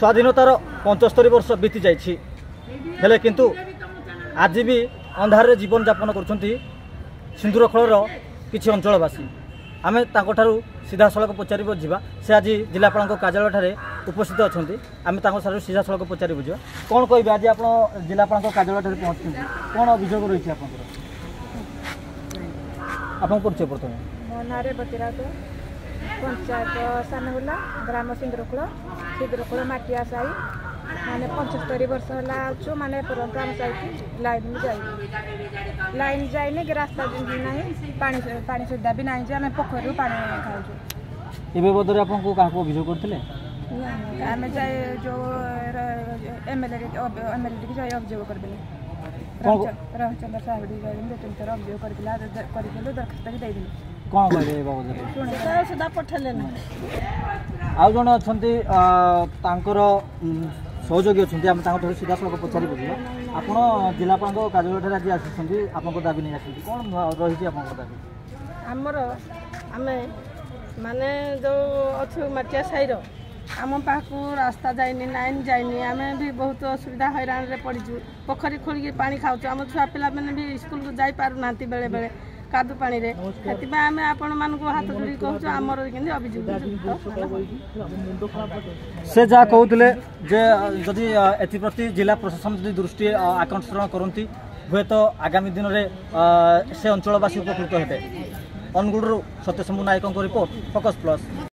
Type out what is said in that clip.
स्वाधीनतार 75 वर्ष बीती जाइछि हेले किंतु आज भी अंधार रे जीवन यापन करुछंती सिंदूरखोलर किछि अंचलवासी। आमे तांको सीधा सड़क पचारि बुझा से आज जिलापाल कार्यालय ठारे उपस्थित अच्छा आम सीधा सड़क पचारि बुझा कौन कह आज आप जिलापाल कार्यालय ठारे पहुँचते कौन अभियोग रही है आप परिचय प्रथम मो ना बतीराउत पंचायत सानहुला ग्राम सिंदूरखोल माटिया साई माने 75 वर्ष है माने तुरंत आम साई लाइन में जाए लाइन जाइने रास्ता ना पानी सुविधा भी ना आम पोखर पानी खाऊ ये बदले आपको क्या अभियोग करते आम जाए जो एमएलए की जाए अभियोग करदेले रविचंद्र साहू दो तीन थर अभियोग कर दरखास्त भी देदेले कौन कहे बाबद सुधा पठेले ना आउ जन अच्छा सहयोगी अच्छा आम सीधा सड़क पचारि बुझा आप जिलापाल कार्यालय आज आसी आप दाबी नहीं आस कौन रही दाबी आमर आम माने जो अच्छु माटिया साईर आम पाक रास्ता जाइनी लाइन जाइनी आम भी बहुत असुविधा हैरान रे पड़ीचु पोखरी खोलिक पानी खाऊ आम छुआ पिला मैंने भी स्कूल को जाई पारु ना बेले बेले कादु पानी रे आम आपण मान हाथ जोड़ी कहूँ आमर अभियोग से जहाँ कहते जदि एप्रति जिला प्रशासन जदि दृष्टि आकर्षण करती हुए तो आगामी दिन में से अंचलवासी उपकृत हेते। अनुगुड़ सत्यशंभु नायकों रिपोर्ट फोकस प्लस।